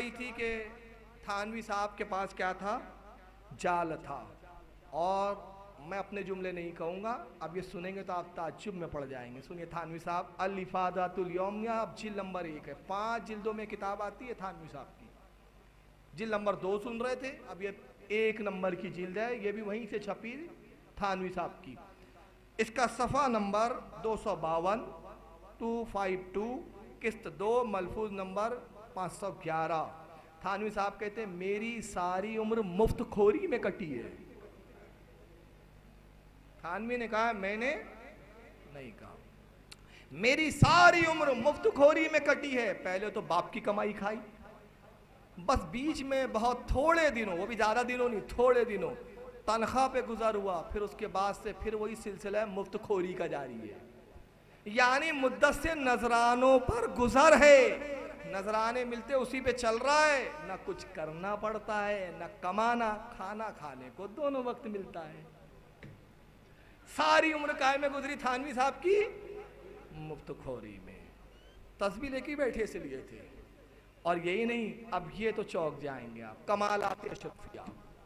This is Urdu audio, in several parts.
آئی تھی کہ تھانوی صاحب کے پاس کیا تھا؟ جال تھا. اور میں اپنے جملے نہیں کہوں گا, اب یہ سنیں گے تو آپ تعجب میں پڑ جائیں گے. سنیے تھانوی صاحب, الافادۃ الیومیہ, اب جلد نمبر 1 ہے, 5 جلدوں میں کتاب آتی ہے تھانوی صاحب کی. جلد نمبر 2 سن رہے تھے, اب یہ 1 نمبر کی جلد ہے, یہ بھی وہیں سے چھپی تھانوی صاحب کی. اس کا صفحہ نمبر 252 252, قسط 2, ملفوظ نمبر 511. تھانوی صاحب کہتے ہیں میری ساری عمر مفت خوری میں کٹی ہے. تھانوی نے کہا, میں نے نہیں کہا, میری ساری عمر مفت خوری میں کٹی ہے. پہلے تو باپ کی کمائی کھائی, بس بیچ میں بہت تھوڑے دنوں, وہ بھی زیادہ دنوں نہیں, تھوڑے دنوں تنخواہ پہ گزر ہوا, پھر اس کے بعد سے پھر وہی سلسلہ مفت خوری کا جاری ہے. یعنی مدت سے نذرانوں پر گزر ہے, نذرانے ملتے اسی پہ چل رہا ہے, نہ کچھ کرنا پڑتا ہے نہ کمانا, کھانا کھانے کو دونوں وقت ملتا ہے. ساری عمر کائے میں گزری تھانوی صاحب کی مفت خوری میں. تسبیح لے کے بیٹھے اس لیے تھے. اور یہی نہیں, اب یہ تو چوک جائیں گے آپ, کمالات اشرفیہ.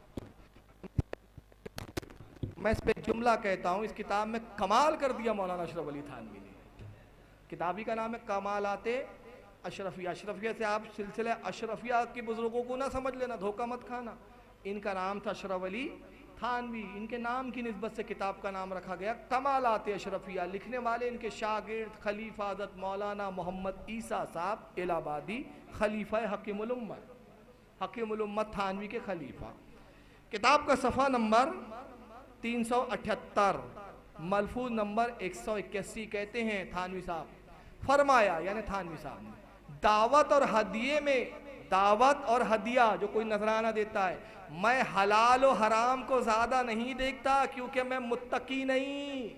میں اس پہ جملہ کہتا ہوں, اس کتاب میں کمال کر دیا مولانا اشرف علی تھانوی نے. کتابی کا نام ہے کمالات اشرفیہ. اشرفیہ سے آپ سلسلہ اشرفیہ کی بزرگوں کو نہ سمجھ لینا, دھوکہ مت کھانا. ان کا نام تھا اشرف علی تھانوی, ان کے نام کی نسبت سے کتاب کا نام رکھا گیا کمالات اشرفیہ. لکھنے والے ان کے شاگرد خلیفہ حضرت مولانا محمد عیسیٰ صاحب الہ آبادی, خلیفہ حکیم الامت, حکیم الامت تھانوی کے خلیفہ. کتاب کا صفحہ نمبر 378, ملفوظ نمبر 181. کہتے ہیں تھانوی صاحب, فرمایا یعنی تھانوی صاحب نے, دعوت اور ہدیے میں, دعوت اور ہدیہ جو کوئی نذرانہ دیتا ہے, میں حلال و حرام کو زیادہ نہیں دیکھتا کیونکہ میں متقی نہیں.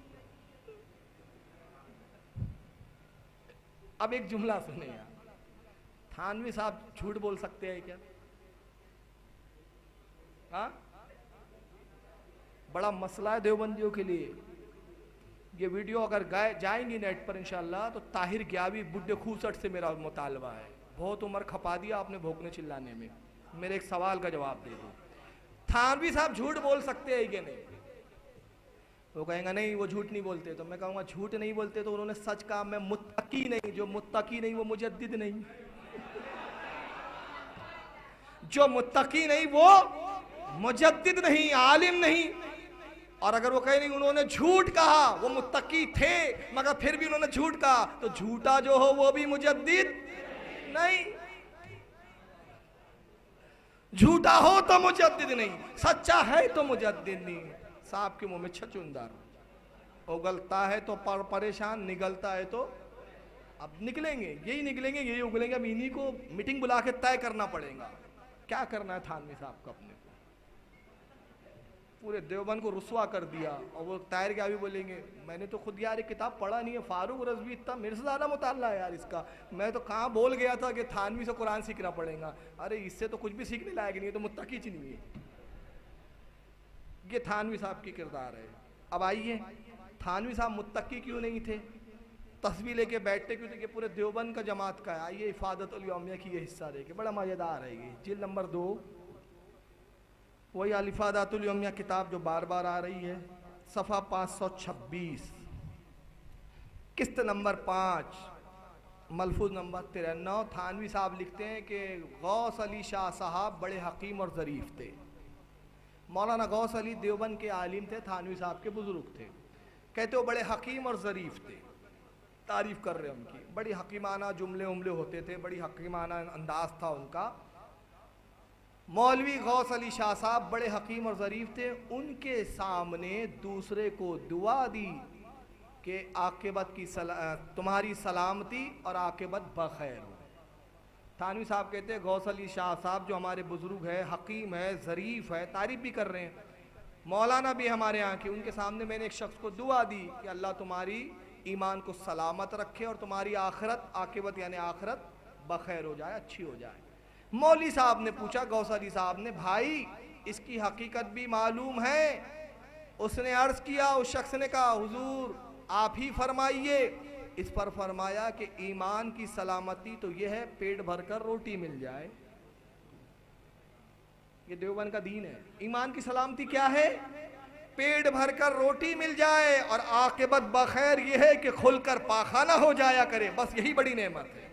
اب ایک جملہ سنیں یار, تھانوی صاحب جھوٹ بول سکتے ہیں کیا؟ ہاں, بڑا مسئلہ ہے دیوبندیوں کے لیے. یہ ویڈیو اگر جائیں گی نیٹ پر انشاءاللہ تو طاہر گیاوی بڈھے خوسٹ سے میرا مطالبہ ہے, بہت عمر کھپا دیا آپ نے بھوکنے چلانے میں, میرے ایک سوال کا جواب دے دو. تھانوی صاحب جھوٹ بول سکتے ہیں کہ نہیں؟ وہ کہیں گا نہیں وہ جھوٹ نہیں بولتے. تو میں کہوں گا جھوٹ نہیں بولتے تو انہوں نے سچ کہا, میں متقی نہیں. جو متقی نہیں وہ مجدد نہیں, جو متقی نہیں وہ مجدد نہیں, عالم نہیں. اور اگر وہ کہیں نہیں انہوں نے جھوٹ کہا, وہ متقی تھے مگر پھر بھی انہوں نے جھوٹ کہا, تو جھوٹا جو ہو وہ بھی مجدد نہیں. جھوٹا ہو تو مجدد نہیں, سچا ہے تو مجدد نہیں. صاحب کے منہ میں چھچندر, اگلتا ہے تو پریشان, نگلتا ہے تو اب نکلیں گے, یہی نکلیں گے, یہی اگلیں گے. اب انہی کو میٹنگ بلا کے طے کرنا پڑے گا کیا کرنا ہے تھانوی صاحب کو. اپنے پورے دیوبند کو رسوا کر دیا. اور وہ طاہر کیا بھی بولیں گے, میں نے تو خود یار ایک کتاب پڑھا نہیں ہے, فاروق رضوی اتنا میرے سے زیادہ مطالعہ ہے یار اس کا, میں تو کہاں بول گیا تھا کہ تھانوی سے قرآن سیکھنا پڑے گا. ارے اس سے تو کچھ بھی سیکھنے لائق نہیں ہے, تو متقی چ نہیں ہے. یہ تھانوی صاحب کی کردار ہے. اب آئیے, تھانوی صاحب متقی کیوں نہیں تھے, تصویر لے کے بیٹھتے کیوں تھے, کہ پورے دیوبند کا جماعت کا ہے. آئیے افادۃ الیومیہ کی یہ حصہ دے کے, بڑا مزیدار ہے یہ, جلد نمبر 2, وہی الافادۃ الیومیہ کتاب جو بار بار آ رہی ہے, صفحہ 526, قسط نمبر 5, ملفوظ نمبر 93. تھانوی صاحب لکھتے ہیں کہ غوث علی شاہ صاحب بڑے حکیم اور ظریف تھے. مولانا غوث علی دیوبند کے عالم تھے, تھانوی صاحب کے بزرگ تھے. کہتے وہ بڑے حکیم اور ظریف تھے, تعریف کر رہے ہیں ان کی. بڑی حکیمانہ جملے ہوتے تھے, بڑی حکیمانہ انداز تھا ان کا. مولوی غوث علی شاہ صاحب بڑے حکیم اور ظریف تھے. ان کے سامنے دوسرے کو دعا دی کہ عاقبت کی تمہاری سلامتی اور عاقبت بخیر ہو. تھانوی صاحب کہتے ہیں غوث علی شاہ صاحب جو ہمارے بزرگ ہے, حکیم ہے, ظریف ہے, تعریف بھی کر رہے ہیں, مولانا بھی ہمارے یہاں کے, ان کے سامنے میں نے ایک شخص کو دعا دی کہ اللہ تمہاری ایمان کو سلامت رکھے اور تمہاری آخرت, عاقبت یعنی آخرت بخیر ہو جائے, اچھی ہو جائے. مولوی صاحب نے پوچھا غوث علی صاحب نے, بھائی اس کی حقیقت بھی معلوم ہے؟ اس نے عرض کیا, اس شخص نے کہا حضور آپ ہی فرمائیے. اس پر فرمایا کہ ایمان کی سلامتی تو یہ ہے پیٹ بھر کر روٹی مل جائے. یہ دیوبند کا دین ہے. ایمان کی سلامتی کیا ہے؟ پیٹ بھر کر روٹی مل جائے اور عاقبت بخیر یہ ہے کہ کھل کر پاخانہ ہو جایا کرے. بس یہی بڑی نعمت ہے.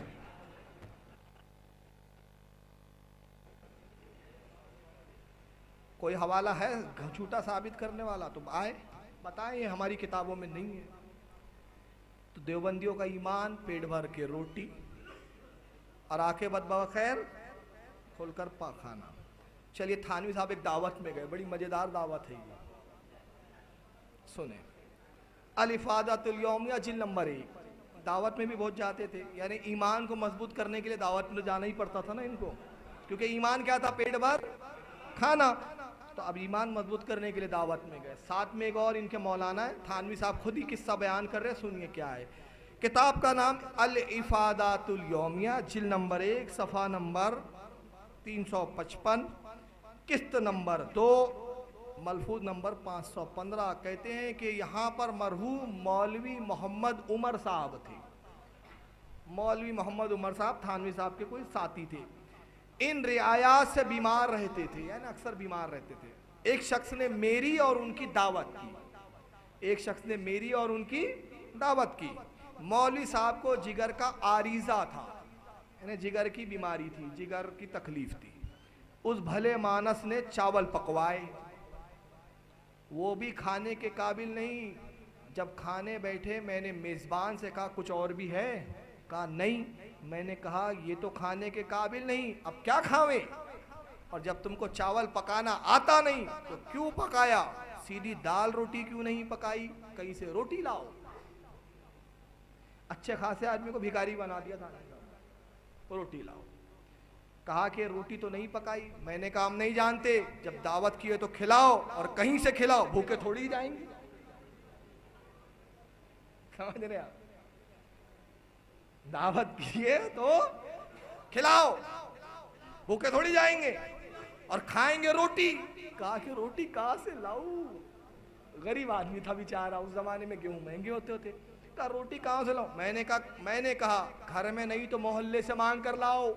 کوئی حوالہ ہے جھوٹا ثابت کرنے والا تو آئے بتائیں. یہ ہماری کتابوں میں نہیں ہے. تو دیوبندیوں کا ایمان پیٹ بھر کے روٹی اور عاقبت بخیر کھل کر پاخانہ. چلیے تھانوی صاحب ایک دعوت میں گئے, بڑی مزیدار دعوت ہے یہ, سنیں. الافادۃ الیومیہ جلد نمبر 1. دعوت میں بھی بہت جاتے تھے, یعنی ایمان کو مضبوط کرنے کے لیے دعوت میں جانا ہی پڑتا تھا نا ان کو, کیونکہ ایمان کیا تھا؟ پیٹ بھر کھانا. تو اب ایمان مضبوط کرنے کے لیے دعوت میں گئے. ساتھ میں ایک اور ان کے مولانا ہے, تھانوی صاحب خود ہی قصہ بیان کر رہے, سنیے کیا ہے. کتاب کا نام الافادۃ الیومیہ جلد نمبر 1 صفحہ نمبر 355 قسط نمبر 2 ملفوظ نمبر 515. کہتے ہیں کہ یہاں پر مرحوم مولوی محمد عمر صاحب تھے. مولوی محمد عمر صاحب تھانوی صاحب کے کوئی ساتھی تھے. ان رعایات سے بیمار رہتے تھے, یعنی اکثر بیمار رہتے تھے. ایک شخص نے میری اور ان کی دعوت کی. ایک شخص نے میری اور ان کی دعوت کی. مولوی صاحب کو جگر کا عارضہ تھا, یعنی جگر کی بیماری تھی, جگر کی تکلیف تھی. اس بھلے مانس نے چاول پکوائے, وہ بھی کھانے کے قابل نہیں. جب کھانے بیٹھے میں نے میزبان سے کہا کچھ اور بھی ہے؟ کہا نہیں. میں نے کہا یہ تو کھانے کے قابل نہیں, اب کیا کھاویں؟ اور جب تم کو چاول پکانا آتا نہیں تو کیوں پکایا؟ سیدھی دال روٹی کیوں نہیں پکائی؟ کہیں سے روٹی لاؤ. اچھے خاصے آدمی کو بھکاری بنا دیا تھا, روٹی لاؤ. کہا کہ روٹی تو نہیں پکائی. میں نے کہا ہم نہیں جانتے, جب دعوت کی ہے تو کھلاؤ, اور کہیں سے کھلاؤ, بھوکے تھوڑی جائیں گے. سمجھ رہے آپ؟ دعوت کی ہے تو کھلاؤ, بھوکے تھوڑی جائیں گے, اور کھائیں گے روٹی. کہا کہ روٹی کہاں سے لاؤں؟ غریب آدمی تھا بیچارہ, اس زمانے میں گیہوں مہنگے ہوتے ہوتے. کہا روٹی کہاں سے لاؤں؟ میں نے کہا گھر میں نہیں تو محلے سے مانگ کر لاؤ.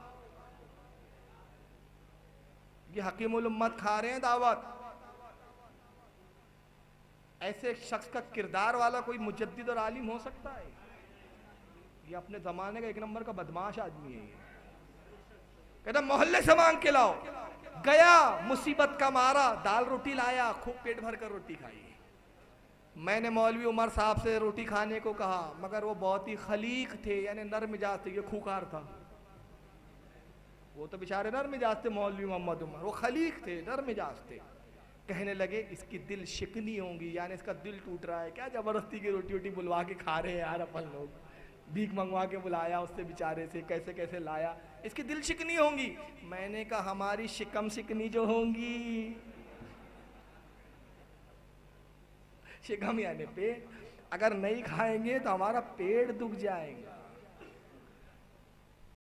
یہ حکیم الامت کھا رہے ہیں دعوت. ایسے شخص کا کردار والا کوئی مجدد اور عالم ہو سکتا ہے؟ یہ اپنے زمانے کا ایک نمبر کا بدماش آدمی ہے. یہ کہتا محلے سے مانگ کے لاؤ. گیا, مصیبت کا مارا دال روٹی لایا, خوب پیٹ بھر کر روٹی کھائی. میں نے مولوی عمر صاحب سے روٹی کھانے کو کہا, مگر وہ بہت ہی خلیق تھے, یعنی نرم مزاج تھے. یہ کھوکھار تھا, وہ تو بیچارے نرم مزاج تھے. مولوی محمد عمر وہ خلیق تھے, نرم مزاج تھے. کہنے لگے اس کی دل شکنی ہوں گی, یعنی اس کا دل ٹوٹ رہا ہے, کیا زبردستی کی روٹی ووٹی بلوا کے کھا رہے ہیں یار اپن لوگ, بھیک منگوا کے بلایا اس سے بیچارے سے, کیسے کیسے لایا, اس کی دل شکنی ہوں گی. میں نے کہا ہماری شکم شکنی جو ہوں گی, شکم یعنی پیٹ, اگر نہیں کھائیں گے تو ہمارا پیٹ دکھ جائے گا.